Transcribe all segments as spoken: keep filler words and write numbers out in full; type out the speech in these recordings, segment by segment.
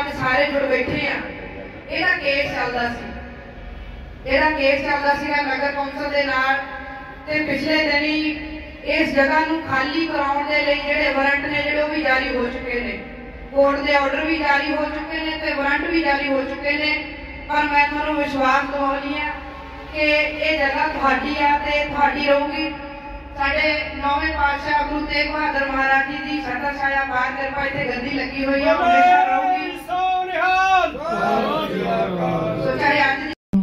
अज सारे जुड़ बैठे हैं। ਇਹਦਾ केस चलता सी ਇਹਦਾ केस चलता सीगा नगर कौंसल दे नाल ते पिछले दिन ही इस जगह नूं खाली कराउण दे लई जिहड़े वारंट ने जिहड़े भी जारी हो चुके हैं, कोर्ट के ऑर्डर भी जारी हो चुके हैं ते वारंट भी जारी हो चुके हैं। पर मैं तुहानूं विश्वास दिवाउणी है कि ये जगह तुहाडी आ ते तुहाडी रहूगी। साडे नौवें पातशाह गुरु तेग बहादुर महाराज जी की सदा छाया बार किरपा इत्थे गद्दी लगी हुई है, हमेशा रहूगी। सो चाहे अज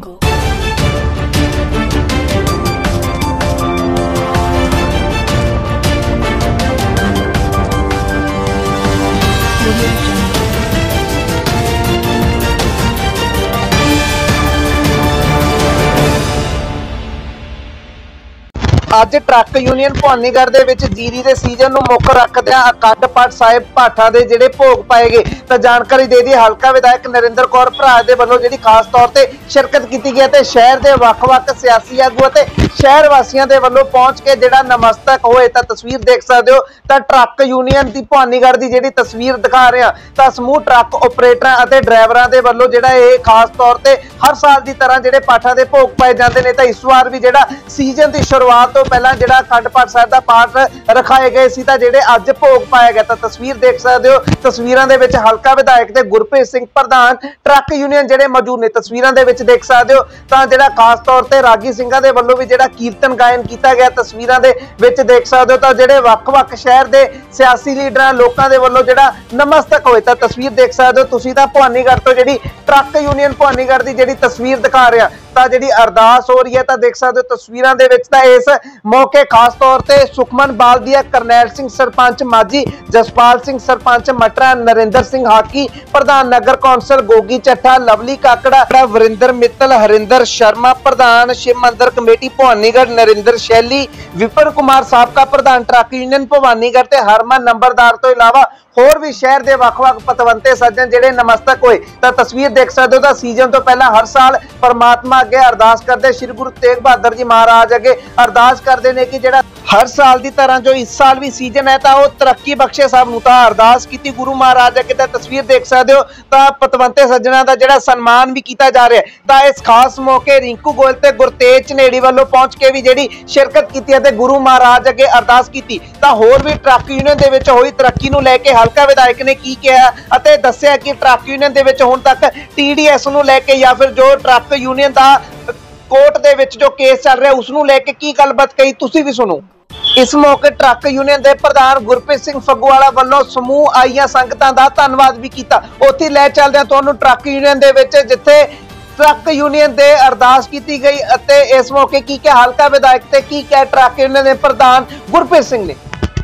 ਅੱਜ ਟਰੱਕ ਯੂਨੀਅਨ ਭਵਾਨੀਗੜ੍ਹ ਦੇ ਵਿੱਚ ਜੀਰੀ ਦੇ ਸੀਜ਼ਨ ਨੂੰ ਮੁੱਖ ਰੱਖਦਿਆਂ ਅਖੰਡ ਪਾਠ ਸਾਹਿਬ ਭਾਠਾਂ ਦੇ ਜਿਹੜੇ ਭੋਗ ਪਾਏ ਗਏ ਤਾਂ ਜਾਣਕਾਰੀ ਦੇ ਦੀ ਹਲਕਾ ਵਿਧਾਇਕ ਨਰਿੰਦਰ ਕੌਰ ਭਰਾ ਦੇ ਵੱਲੋਂ ਜਿਹੜੀ ਖਾਸ ਤੌਰ ਤੇ ਸ਼ਿਰਕਤ ਕੀਤੀ ਗਈ ਤੇ ਸ਼ਹਿਰ ਦੇ ਵੱਖ-ਵੱਖ ਸਿਆਸੀ ਆਗੂ ਅਤੇ ਸ਼ਹਿਰ ਵਾਸੀਆਂ ਦੇ ਵੱਲੋਂ ਪਹੁੰਚ ਕੇ ਜਿਹੜਾ ਨਮਸਤਕ ਹੋਏ ਤਾਂ ਤਸਵੀਰ ਦੇਖ ਸਕਦੇ ਹੋ। ਤਾਂ ਟਰੱਕ ਯੂਨੀਅਨ ਦੀ ਭਵਾਨੀਗੜ੍ਹ ਦੀ ਜਿਹੜੀ ਤਸਵੀਰ ਦਿਖਾ ਰਿਹਾ ਤਾਂ ਸਮੂਹ ਟਰੱਕ ਆਪਰੇਟਰਾਂ ਅਤੇ ਡਰਾਈਵਰਾਂ ਦੇ ਵੱਲੋਂ ਜਿਹੜਾ ਇਹ ਖਾਸ ਤੌਰ ਤੇ ਹਰ ਸਾਲ ਦੀ ਤਰ੍ਹਾਂ ਜਿਹੜੇ ਪਾਠਾਂ ਦੇ ਭੋਗ ਪਾਏ ਜਾਂਦੇ ਨੇ ਤਾਂ ਇਸ ਵਾਰ ਵੀ ਜਿਹੜਾ ਸੀਜ਼ਨ ਦੀ ਸ਼ੁਰੂਆਤ ਤੋਂ ਪਹਿਲਾਂ ਜਿਹੜਾ ਅਖੰਡ ਪਾਠ ਸਾਹਿਬ ਦਾ ਪਾਠ ਰਖਾਏ ਗਏ ਸੀ ਤਾਂ ਜਿਹੜੇ ਅੱਜ ਭੋਗ ਪਾਇਆ ਗਿਆ ਤਾਂ ਤਸਵੀਰ ਦੇਖ ਸਕਦੇ ਹੋ। ਤਸਵੀਰਾਂ ਦੇ ਵਿੱਚ ਹਲਕਾ ਵਿਧਾਇਕ ਤੇ ਗੁਰਪ੍ਰੀਤ ਸਿੰਘ ਪ੍ਰਧਾਨ ਟਰੱਕ ਯੂਨੀਅਨ ਜਿਹੜੇ ਮੌਜੂਦ ਨੇ। ਤਸਵੀਰਾਂ ਦੇ ਵਿੱਚ ਦੇਖ ਸਕਦੇ ਹੋ ਤਾਂ ਜਿਹੜਾ ਖਾਸ ਤੌਰ ਤੇ ਰਾਗੀ ਸਿੰਘਾਂ ਦੇ ਵੱਲੋਂ ਵੀ ਜਿਹੜਾ ਕੀਰਤਨ ਗਾਇਨ ਕੀਤਾ ਗਿਆ ਤਸਵੀਰਾਂ ਦੇ ਵਿੱਚ ਦੇਖ ਸਕਦੇ ਹੋ। ਤਾਂ ਜਿਹੜੇ ਵੱਖ-ਵੱਖ ਸ਼ਹਿਰ ਦੇ ਸਿਆਸੀ ਲੀਡਰਾਂ ਲੋਕਾਂ ਦੇ ਵੱਲੋਂ ਜਿਹੜਾ ਨਮਸਤਕ ਹੋਏ ਤਾਂ ਤਸਵੀਰ ਦੇਖ ਸਕਦੇ ਹੋ ਤੁਸੀਂ। ਤਾਂ ਭਵਾਨੀਗੜ੍ਹ ਤੋਂ ਜਿਹੜੀ ਟਰੱਕ ਯੂਨੀਅਨ ਭਵਾਨੀਗੜ੍ਹ ਦੀ ਜਿਹੜੀ ਤਸਵੀਰ ਦਿਖਾ ਰਿਹਾ ਤਾਂ ਜਿਹੜੀ ਅਰਦਾਸ ਹੋ ਰਹੀ ਹੈ ਤਾਂ ਦੇਖ ਸਕਦੇ ਹੋ ਤਸਵੀਰਾਂ ਦੇ ਵਿੱਚ। ਤਾਂ ਇਸ ਮੌਕੇ ਖਾਸ ਤੌਰ ਤੇ ਸੁਖਮਨ ਬਾਲਦੀਆ, ਕਰਨੈਲ ਸਿੰਘ ਸਰਪੰਚ ਮਾਝੀ, ਜਸਪਾਲ ਸਿੰਘ ਸਰਪੰਚ ਮਟਰਾ, ਨਰਿੰਦਰ ਸਿੰਘ ਹਾਕੀ ਪ੍ਰਧਾਨ ਨਗਰ ਕੌਂਸਲ ਗੋਗੀ ਚੱਠਾ, ਲਵਲੀ ਕਾਕੜਾ, ਵਰਿੰਦਰ ਮਿੱਤਲ, ਹਰਿੰਦਰ ਸ਼ਰਮਾ ਪ੍ਰਧਾਨ ਸ਼ਿਵ ਮੰਦਰ ਕਮੇਟੀ ਭਵਾਨੀਗੜ੍ਹ, ਨਰਿੰਦਰ ਸ਼ੈਲੀ, ਵਿਪਨ ਕੁਮਾਰ ਸਾਬਕਾ ਪ੍ਰਧਾਨ ਟਰੱਕ ਯੂਨੀਅਨ ਭਵਾਨੀਗੜ੍ਹ ਤੇ ਹਰਮਨ ਨੰਬਰਦਾਰ ਤੋਂ ਇਲਾਵਾ ਹੋਰ ਵੀ ਸ਼ਹਿਰ ਦੇ ਵੱਖ-ਵੱਖ ਪਤਵੰਤੇ ਸੱਜਣ ਜਿਹੜੇ ਨਮਸਤਕ ਹੋਏ ਤਾਂ ਤਸਵੀਰ ਦੇਖ ਸਕਦੇ ਹੋ। ਤਾਂ ਸੀਜ਼ਨ ਤੋਂ ਪਹਿਲਾਂ ਹਰ ਸਾਲ ਪਰਮਾਤਮਾ ਅੱਗੇ ਅਰਦਾਸ ਕਰਦੇ ਸ਼੍ਰੀ ਗੁਰੂ ਤੇਗ ਬਹਾਦਰ ਜੀ ਮਹਾਰਾਜ ਅੱਗੇ ਅਰਦਾਸ ਕਰਦੇ ਨੇ ਕਿ ਜਿਹੜਾ ਹਰ ਸਾਲ ਦੀ ਤਰ੍ਹਾਂ ਜੋ ਇਸ ਸਾਲ ਵੀ ਸੀਜ਼ਨ ਹੈ ਤਾਂ ਉਹ ਤਰੱਕੀ ਬਖਸ਼ੇ ਸਭ ਨੂੰ। ਤਾਂ ਅਰਦਾਸ ਕੀਤੀ ਗੁਰੂ ਮਹਾਰਾਜ ਅੱਗੇ ਤਾਂ ਤਸਵੀਰ ਦੇਖ ਸਕਦੇ ਹੋ। ਤਾਂ ਪਤਵੰਤੇ ਸੱਜਣਾਂ ਦਾ ਜਿਹੜਾ ਸਨਮਾਨ ਵੀ ਕੀਤਾ ਜਾ ਰਿਹਾ ਤਾਂ ਇਸ ਖਾਸ ਮੌਕੇ ਰਿੰਕੂ ਗੋਇਲ ਤੇ ਗੁਰਤੇਜ ਝਨੇੜੀ ਵੱਲੋਂ ਪਹੁੰਚ ਕੇ ਵੀ ਜਿਹੜੀ ਸ਼ਿਰਕਤ ਕੀਤੀ ਅਤੇ ਗੁਰੂ ਮਹਾਰਾਜ ਅੱਗੇ ਅਰਦਾਸ ਕੀਤੀ। ਤਾਂ ਹੋਰ ਵੀ ਟਰੱਕ ਯੂਨੀਅਨ ਦੇ ਵਿੱਚ ਹੋਈ ਤਰੱਕੀ ਨੂੰ ਲੈ ਕੇ ਹਲਕਾ ਵਿਧਾਇਕ ਨੇ ਕੀ ਕਿਹਾ ਅਤੇ ਦੱਸਿਆ ਕਿ ਟਰੱਕ ਯੂਨੀਅਨ ਦੇ ਵਿੱਚ ਹੁਣ ਤੱਕ ਟੀ ਡੀ ਐਸ ਨੂੰ ਲੈ ਕੇ ਜਾਂ ਫਿਰ ਜੋ ਟਰੱਕ ਯੂਨੀਅਨ ਦਾ ਕੋਰਟ ਦੇ ਵਿੱਚ ਜੋ ਕੇਸ ਚੱਲ ਰਿਹਾ ਉਸ ਨੂੰ ਲੈ ਕੇ ਕੀ ਗੱਲਬਾਤ ਕਹੀ ਤੁਸੀਂ ਵੀ ਸੁਣੋ। ਇਸ ਮੌਕੇ ਟਰੱਕ ਯੂਨੀਅਨ ਦੇ ਪ੍ਰਧਾਨ ਗੁਰਪ੍ਰੀਤ ਸਿੰਘ ਫੱਗੂਵਾਲਾ ਵੱਲੋਂ ਸਮੂਹ ਆਈਆਂ ਸੰਗਤਾਂ ਦਾ ਧੰਨਵਾਦ ਵੀ ਕੀਤਾ। ਉੱਥੇ ਲੈ ਚੱਲਦੇ ਤੁਹਾਨੂੰ ਟਰੱਕ ਯੂਨੀਅਨ ਦੇ ਵਿੱਚ ਜਿੱਥੇ ਟਰੱਕ ਯੂਨੀਅਨ ਦੇ ਅਰਦਾਸ ਕੀਤੀ ਗਈ ਅਤੇ ਇਸ ਮੌਕੇ ਕੀ ਕਿਹਾ ਹਲਕਾ ਵਿਧਾਇਕ ਤੇ ਕੀ ਕਿਹਾ ਟਰੱਕ ਯੂਨੀਅਨ ਦੇ ਪ੍ਰਧਾਨ ਗੁਰਪ੍ਰੀਤ ਸਿੰਘ ਨੇ।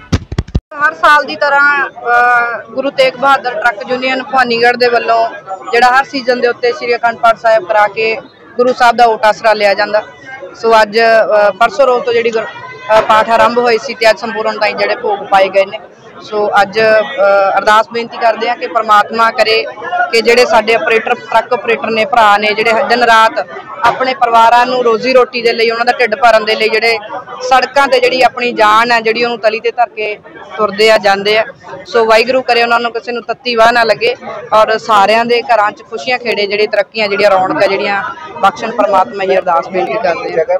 हर साल की तरह गुरु तेग बहादुर ट्रक यूनियन भवानीगढ़ के वालों जोड़ा हर सीजन के उत्ते श्री अखंड पाठ साहिब करा के गुरु साहब का ओट आसरा लिया जाता। सो अज परसों रोज तो जी पाठ आरंभ हुई सी अज संपूर्ण ताईं जोड़े भोग पाए गए हैं। सो अज अरदास बेनती करते हैं कि परमात्मा करे कि जोड़े साडे ऑपरेटर ट्रक ऑपरेटर ने भरा ने जोड़े दिन रात अपने परिवारां नूं रोजी रोटी दे लई उन्हां दा ढिड भरन दे लई जोड़े सड़कां ते जिहड़ी अपनी जान है जिहड़ी उहनूं तली ते धर के तुरदे आ जांदे आ। सो वाहिगुरू करे उन्हां नूं किसी नूं तत्ती वाह ना लगे और सारियां दे घरां च खुशियां खेड़े जिहड़ी तरक्कियां जिहड़ियां रौनकां जिहड़ियां बख्शण परमात्मा जी अरदास बेनती करदे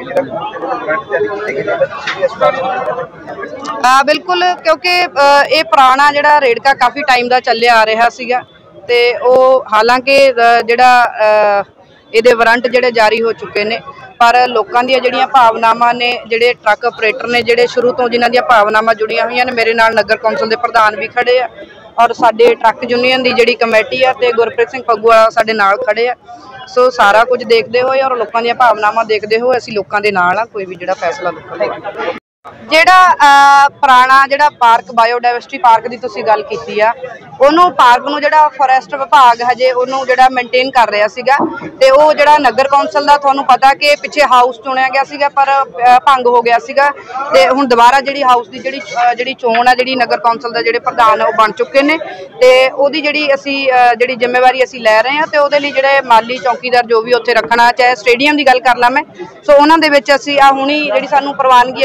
आ। बिल्कुल क्योंकि ये पुराना जिहड़ा रेड़का काफ़ी टाइम का चलिया आ रहा सीगा ते ओह हालांकि जिहड़ा ਇਹਦੇ ਵਾਰੰਟ ਜਿਹੜੇ ਜਾਰੀ ਹੋ ਚੁੱਕੇ ਨੇ पर लोगों दी जिहड़ियां भावनावां ने जिहड़े ट्रक ऑपरेटर ने जिहड़े शुरू तो जिन्हां दी भावनावां जुड़ियां हुई ने मेरे नाल नगर कौंसल के प्रधान भी खड़े आ और साडे ट्रक यूनियन की जिहड़ी कमेटी आ ते गुरप्रीत सिंह फग्गूवाला साडे नाल खड़े आ। सो सारा कुछ देखते हुए और लोगों दी भावनावां देखते हुए असीं लोगों दे नाल आ कोई भी जिहड़ा फैसला लुकांगे। ਜਿਹੜਾ ਪੁਰਾਣਾ ਜਿਹੜਾ ਪਾਰਕ ਬਾਇਓਡਾਇਵਰਸਿਟੀ ਪਾਰਕ ਦੀ ਤੁਸੀਂ ਗੱਲ ਕੀਤੀ ਆ ਉਹਨੂੰ ਪਾਰਕ ਨੂੰ ਜਿਹੜਾ ਫੋਰੈਸਟ ਵਿਭਾਗ ਹਜੇ ਉਹਨੂੰ ਜਿਹੜਾ ਮੇਨਟੇਨ ਕਰ ਰਿਹਾ ਸੀਗਾ ਤੇ ਉਹ ਜਿਹੜਾ ਨਗਰ ਕੌਂਸਲ ਦਾ ਤੁਹਾਨੂੰ ਪਤਾ ਕਿ ਪਿੱਛੇ ਹਾਊਸ ਚੁਣਿਆ ਗਿਆ ਸੀਗਾ ਪਰ ਭੰਗ ਹੋ ਗਿਆ ਸੀਗਾ ਤੇ ਹੁਣ ਦੁਬਾਰਾ ਜਿਹੜੀ ਹਾਊਸ ਦੀ ਜਿਹੜੀ ਜਿਹੜੀ ਚੋਣ ਆ ਜਿਹੜੀ ਨਗਰ ਕੌਂਸਲ ਦਾ ਜਿਹੜੇ ਪ੍ਰਧਾਨ ਉਹ ਬਣ ਚੁੱਕੇ ਨੇ ਤੇ ਉਹਦੀ ਜਿਹੜੀ ਅਸੀਂ ਜਿਹੜੀ ਜ਼ਿੰਮੇਵਾਰੀ ਅਸੀਂ ਲੈ ਰਹੇ ਹਾਂ ਤੇ ਉਹਦੇ ਲਈ ਜਿਹੜੇ ਮਾਲੀ ਚੌਕੀਦਾਰ ਜੋ ਵੀ ਉੱਥੇ ਰੱਖਣਾ ਚਾਹੇ ਸਟੇਡੀਅਮ ਦੀ ਗੱਲ ਕਰ ਲਾਂ ਮੈਂ ਸੋ ਉਹਨਾਂ ਦੇ ਵਿੱਚ ਅਸੀਂ ਆ ਹੁਣੀ ਜਿਹੜੀ ਸਾਨੂੰ ਪ੍ਰਵਾਨਗੀ ਹੈ ਜਿਹੜੀ ਮਿਲ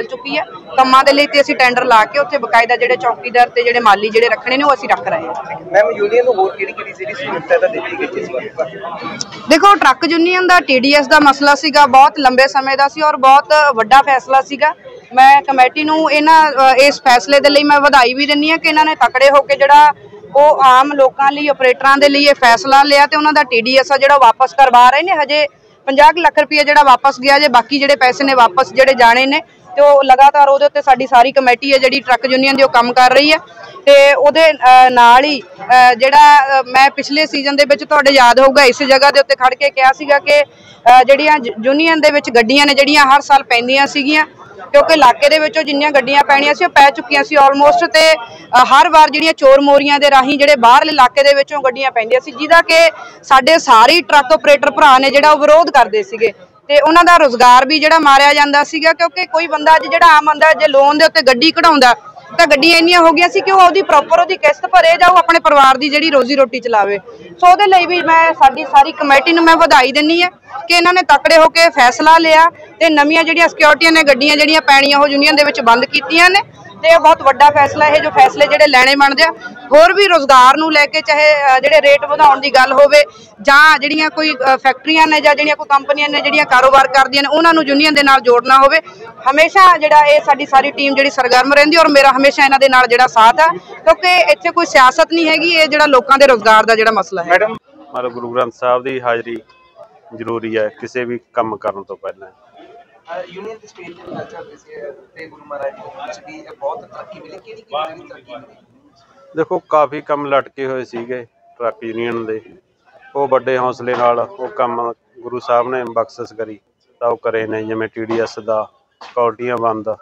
ਚੁੱਕੀ ਹੈ। ਕੰਮਾਂ ਦੇ ਲਈ ਤੇ ਅਸੀਂ ਟੈਂਡਰ ਲਾ ਕੇ ਉੱਥੇ ਬਕਾਇਦਾ ਜਿਹੜੇ ਚੌਕੀਦਾਰ ਤੇ ਜਿਹੜੇ ਮਾਲੀ ਜਿਹੜੇ ਰੱਖਣੇ ਨੇ ਉਹ ਅਸੀਂ ਰੱਖ ਰਹੇ ਹਾਂ। ਮੈਮ ਯੂਨੀਅਨ ਨੂੰ ਹੋਰ ਕਿਹੜੀ ਕਿਹੜੀ ਜਿਹੜੀ ਸਹੂਲਤਾਂ ਤਾਂ ਦਿੱਤੀ ਗਈ ਇਸ ਵਾਰ? ਦੇਖੋ, ਟਰੱਕ ਯੂਨੀਅਨ ਦਾ ਟੀ ਡੀ ਐਸ ਦਾ ਮਸਲਾ ਸੀਗਾ, ਬਹੁਤ ਲੰਬੇ ਸਮੇਂ ਦਾ ਸੀ ਔਰ ਬਹੁਤ ਵੱਡਾ ਫੈਸਲਾ ਸੀਗਾ। ਮੈਂ ਕਮੇਟੀ ਨੂੰ ਇਹਨਾਂ ਇਸ ਫੈਸਲੇ ਦੇ ਲਈ ਮੈਂ ਵਧਾਈ ਵੀ ਦਿੰਦੀ ਹਾਂ ਕਿ ਇਹਨਾਂ ਨੇ ਤਕੜੇ ਹੋ ਕੇ ਜਿਹੜਾ ਉਹ ਆਮ ਲੋਕਾਂ ਲਈ, ਆਪਰੇਟਰਾਂ ਦੇ ਲਈ ਇਹ ਫੈਸਲਾ ਲਿਆ ਤੇ ਉਹਨਾਂ ਦਾ ਟੀ ਡੀ ਐਸ ਆ ਜਿਹੜਾ ਵਾਪਸ ਕਰਵਾ ਰਹੇ ਨੇ। ਹਜੇ ਪੰਜਾਹ ਲੱਖ ਰੁਪਏ ਜਿਹੜਾ ਵਾਪਸ ਗਿਆ ਜੇ, ਬਾਕੀ ਜਿਹੜੇ ਪੈਸੇ ਨੇ ਵਾਪਸ ਜਿਹੜੇ ਜਾਣੇ ਨੇ ਤੇ ਉਹ ਲਗਾਤਾਰ ਉਹਦੇ ਉੱਤੇ ਸਾਡੀ ਸਾਰੀ ਕਮੇਟੀ ਹੈ ਜਿਹੜੀ ਟਰੱਕ ਯੂਨੀਅਨ ਦੀ ਉਹ ਕੰਮ ਕਰ ਰਹੀ ਹੈ। ਤੇ ਉਹਦੇ ਨਾਲ ਹੀ ਜਿਹੜਾ ਮੈਂ ਪਿਛਲੇ ਸੀਜ਼ਨ ਦੇ ਵਿੱਚ ਤੁਹਾਡੇ ਯਾਦ ਹੋਊਗਾ ਇਸ ਜਗ੍ਹਾ ਦੇ ਉੱਤੇ ਖੜ ਕੇ ਕਿਹਾ ਸੀਗਾ ਕਿ ਜਿਹੜੀਆਂ ਯੂਨੀਅਨ ਦੇ ਵਿੱਚ ਗੱਡੀਆਂ ਨੇ ਜਿਹੜੀਆਂ ਹਰ ਸਾਲ ਪੈਂਦੀਆਂ ਸੀਗੀਆਂ, ਕਿਉਂਕਿ ਇਲਾਕੇ ਦੇ ਵਿੱਚੋਂ ਜਿੰਨੀਆਂ ਗੱਡੀਆਂ ਪੈਣੀਆਂ ਸੀ ਉਹ ਪੈ ਚੁੱਕੀਆਂ ਸੀ ਆਲਮੋਸਟ, ਤੇ ਹਰ ਵਾਰ ਜਿਹੜੀਆਂ ਚੋਰ ਮੋਰੀਆਂ ਦੇ ਰਾਹੀਂ ਜਿਹੜੇ ਬਾਹਰਲੇ ਇਲਾਕੇ ਦੇ ਵਿੱਚੋਂ ਗੱਡੀਆਂ ਪੈਂਦੀਆਂ ਸੀ, ਜਿਹਦਾ ਕਿ ਸਾਡੇ ਸਾਰੇ ਟਰੱਕ ਆਪਰੇਟਰ ਭਰਾ ਨੇ ਜਿਹੜਾ ਉਹ ਵਿਰੋਧ ਕਰਦੇ ਸੀਗੇ ਤੇ ਉਹਨਾਂ ਦਾ ਰੁਜ਼ਗਾਰ ਵੀ ਜਿਹੜਾ ਮਾਰਿਆ ਜਾਂਦਾ ਸੀਗਾ। ਕਿਉਂਕਿ ਕੋਈ ਬੰਦਾ ਅੱਜ ਜਿਹੜਾ ਆਮ ਬੰਦਾ ਜੇ ਲੋਨ ਦੇ ਉੱਤੇ ਗੱਡੀ ਕਢਾਉਂਦਾ ਤਾਂ ਗੱਡੀਆਂ ਇੰਨੀਆਂ ਹੋ ਗਈਆਂ ਸੀ ਕਿ ਉਹ ਉਹਦੀ ਪ੍ਰੋਪਰ ਉਹਦੀ ਕਿਸ਼ਤ ਭਰੇ ਜਾਂ ਉਹ ਆਪਣੇ ਪਰਿਵਾਰ ਦੀ ਜਿਹੜੀ ਰੋਜ਼ੀ ਰੋਟੀ ਚਲਾਵੇ। ਸੋ ਉਹਦੇ ਲਈ ਵੀ ਮੈਂ ਸਾਡੀ ਸਾਰੀ ਕਮੇਟੀ ਨੂੰ ਮੈਂ ਵਧਾਈ ਦਿੰਦੀ ਹਾਂ ਕਿ ਇਹਨਾਂ ਨੇ ਤਕੜੇ ਹੋ ਕੇ ਫੈਸਲਾ ਲਿਆ ਤੇ ਨਵੀਆਂ ਜਿਹੜੀਆਂ ਸਿਕਿਉਰਟੀਆਂ ਨੇ ਗੱਡੀਆਂ ਜਿਹੜੀਆਂ ਪੈਣੀਆਂ ਉਹ ਯੂਨੀਅਨ ਦੇ ਵਿੱਚ ਬੰਦ ਕੀਤੀਆਂ ਨੇ। ਤੇ ਇਹ ਬਹੁਤ ਵੱਡਾ ਫੈਸਲਾ, ਇਹ ਜੋ ਫੈਸਲੇ ਜਿਹੜੇ ਲੈਣੇ ਬਣਦੇ ਆ ਹੋਰ ਵੀ ਰੋਜ਼ਗਾਰ ਨੂੰ ਲੈ ਕੇ, ਚਾਹੇ ਜਿਹੜੇ ਰੇਟ ਵਧਾਉਣ ਦੀ ਗੱਲ ਹੋਵੇ ਜਾਂ ਜਿਹੜੀਆਂ ਕੋਈ ਫੈਕਟਰੀਆਂ ਨੇ ਜਾਂ ਜਿਹੜੀਆਂ ਕੋਈ ਕੰਪਨੀਆਂ ਨੇ ਜਿਹੜੀਆਂ ਕਾਰੋਬਾਰ ਕਰਦੀਆਂ ਨੇ ਉਹਨਾਂ ਨੂੰ ਯੂਨੀਅਨ ਦੇ ਨਾਲ ਜੋੜਨਾ ਹੋਵੇ, ਹਮੇਸ਼ਾ ਜਿਹੜਾ ਇਹ ਸਾਡੀ ਸਾਰੀ ਟੀਮ ਜਿਹੜੀ ਸਰਗਰਮ ਰਹਿੰਦੀ ਔਰ ਮੇਰਾ ਹਮੇਸ਼ਾ ਇਹਨਾਂ ਦੇ ਨਾਲ ਜਿਹੜਾ ਸਾਥ ਆ, ਕਿਉਂਕਿ ਇੱਥੇ ਕੋਈ ਸਿਆਸਤ ਨਹੀਂ ਹੈਗੀ, ਇਹ ਜਿਹੜਾ ਲੋਕਾਂ ਦੇ ਰੋਜ਼ਗਾਰ ਦਾ ਜਿਹੜਾ ਮਸਲਾ ਹੈ। ਮੈਡਮ, ਮਤਲਬ ਗੁਰੂ ਗ੍ਰੰਥ ਸਾਹਿਬ ਦੀ ਹਾਜ਼ਰੀ ਜ਼ਰੂਰੀ ਹੈ ਕਿਸੇ ਵੀ ਕੰਮ ਕਰਨ ਤੋਂ ਪਹਿਲਾਂ। यूनियन के स्टेज पे कल्चर जैसे ते गुरु महाराज जी को कुछ भी बहुत तरक्की मिली, केड़ी केड़ी तरक्की मिली? देखो, काफ़ी काम लटके हुए सीगे ट्रक यूनियन दे, वो बड़े हौसले नाल वो काम गुरु साहब ने बख्शिश करी तो करे ने, जिवें टी डी एस दा सिक्योरिटियां बंद,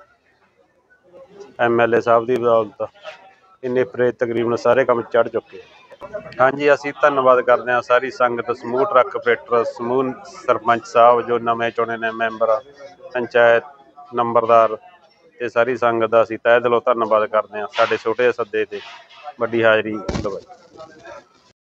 एम एल ए साहब की बदौलत इन्ने परे तकरीबन सारे काम चढ़ चुके। हाँ जी, असीं धन्नवाद करते हैं सारी संगत, समूह ट्रक ऑपरेटर, समूह सरपंच साहब जो नवे चुने ने मैंबर, पंचायत नंबरदार ते सारी संगत का असीं तहे दिलों धन्नवाद करते हैं साडे छोटे सद्दे ते वड्डी हाज़री लवाई।